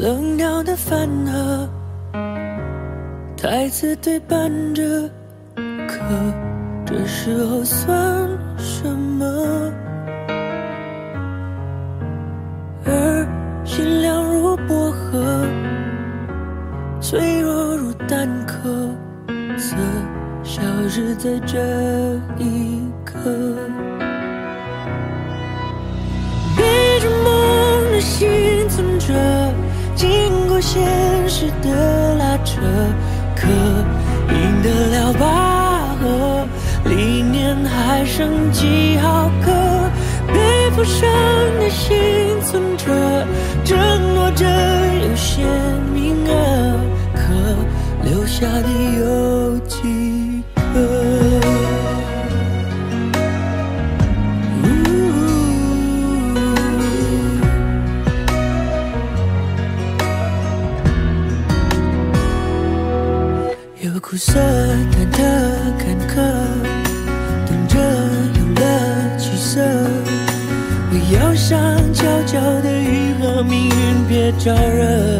冷掉的饭盒，台词对伴着，可这时候算什么？而心凉如薄荷，脆弱如蛋壳，则消失在这一刻。背着梦的幸存者，经过现实的拉扯，可赢得了拔河，理念还剩几毫克。背负伤的幸存者，争夺着有限名额，可留下的有几个？有苦涩、忐忑、坎坷，等着有了起色。我要想悄悄地愈合命运，别招惹。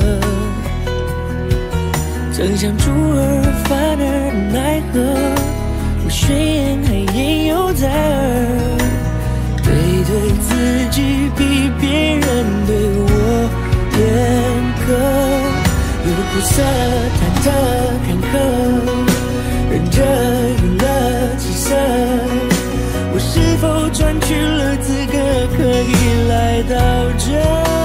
曾想出尔反尔奈何，我宣言还言犹在耳。对自己比别人对我严格。有苦涩、忐忑、坎坷，忍着有了起色。我是否赚取了资格，可以来到这？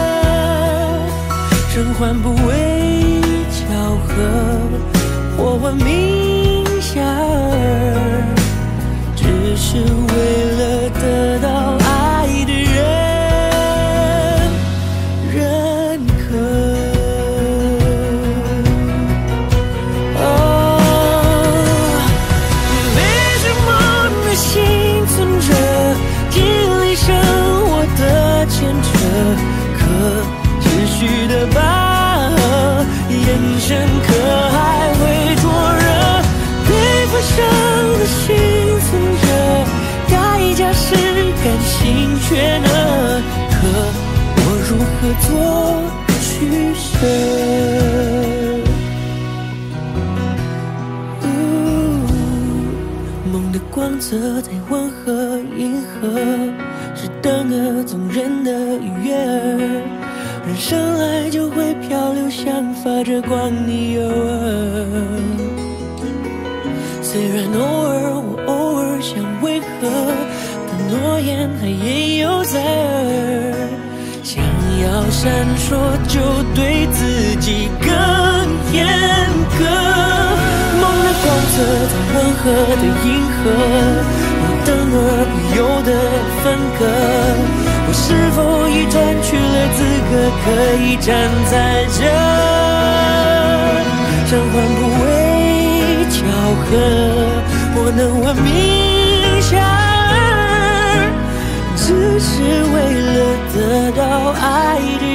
生还不为巧合，或闻名遐迩，只是为了得到爱的人认可。持续的拔河，眼神可还会灼热？背负伤的幸存者，代价是甘心却呢？可我如何做取舍？梦的光泽在温和，银河是等个纵人的愉悦儿。人生来就会漂流，像发着光的诱饵。虽然偶尔想违和，但诺言还言犹在耳。想要闪烁，就对自己更严格。梦的光泽在温和的银河，我等而不由的分割。我是否已赚取了资格，可以站在这？生还不为巧合，我能闻名遐迩，只是为了得到爱的